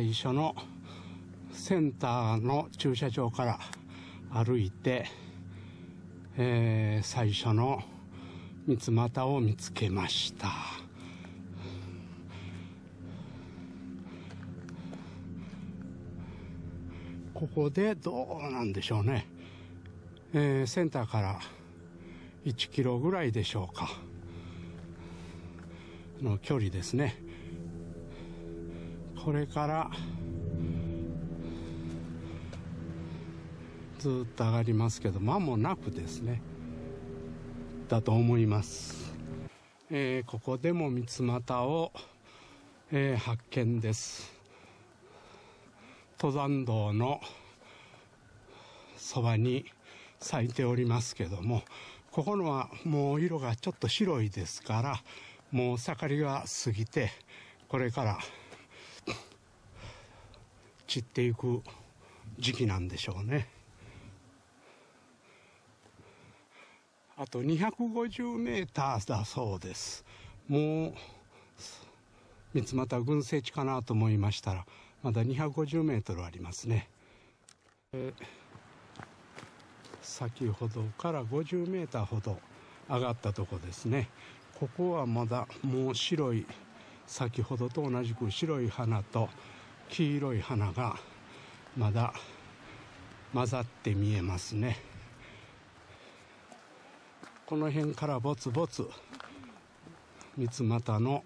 最初のセンターの駐車場から歩いて、最初の三つ股を見つけました。ここでどうなんでしょうね、センターから1キロぐらいでしょうかの距離ですね。これからずっと上がりますけど、間もなくですねだと思います。ここでも三つ股を、発見です。登山道のそばに咲いておりますけども、ここのはもう色がちょっと白いですから、もう盛りが過ぎてこれから散っていく時期なんでしょうね。あと250メーターだそうです。もう三つ股群生地かなと思いましたら、まだ250メートルありますね。先ほどから50メーターほど上がったとこですね。ここはまだもう白い、先ほどと同じく白い花と黄色い花がまだ混ざって見えますね。この辺からぼつぼつ三つ股の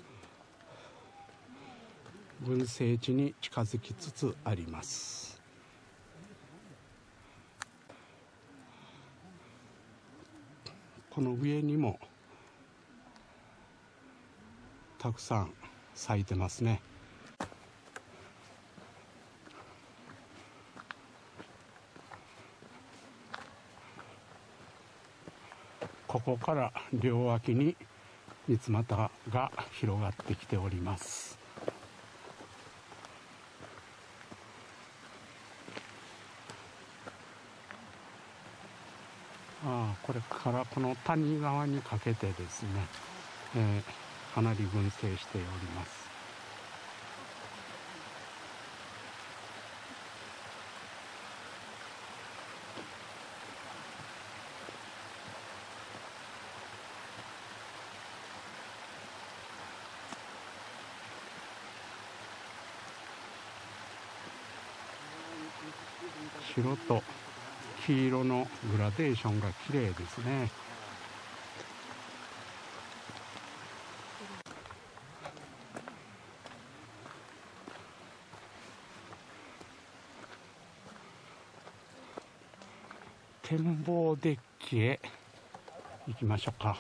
群生地に近づきつつあります。この上にもたくさん咲いてますね。ここから両脇に三つ股が広がってきております。これからこの谷川にかけてですね、かなり群生しております。白と黄色のグラデーションが綺麗ですね。展望デッキへ行きましょうか。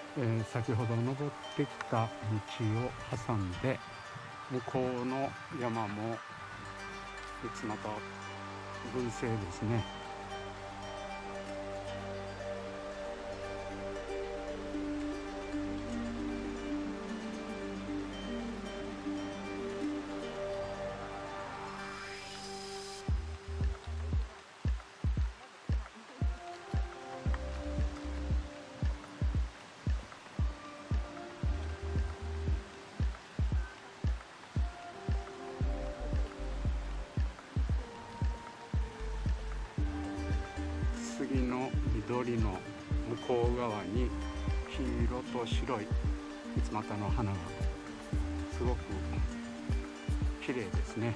先ほど登ってきた道を挟んで向こうの山も三俣群生ですね。杉の緑の向こう側に黄色と白い三俣の花がすごく綺麗ですね。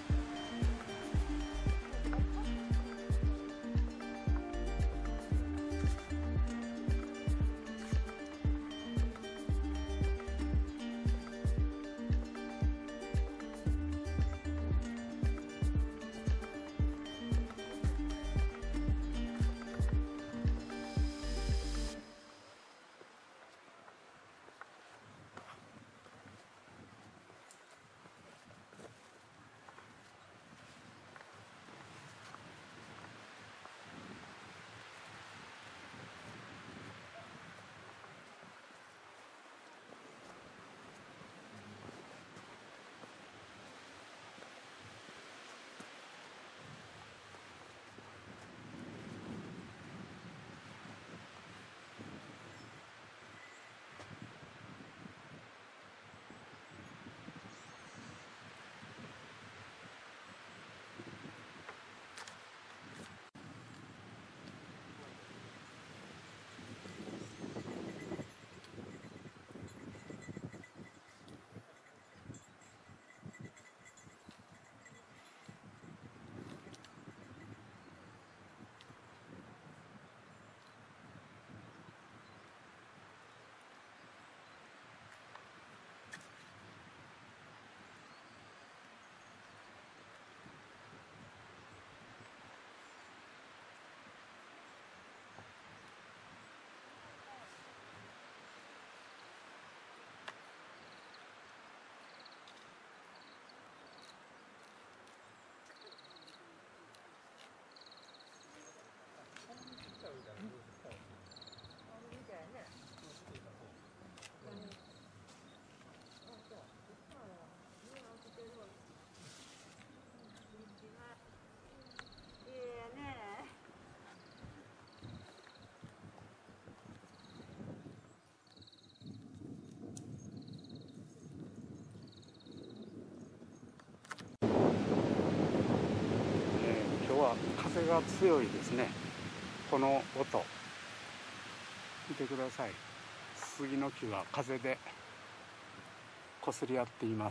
風が強いですね。この音見てください。杉の木が風で擦り合っています。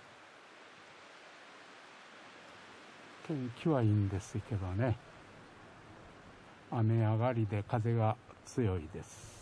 天気はいいんですけどね、雨上がりで風が強いです。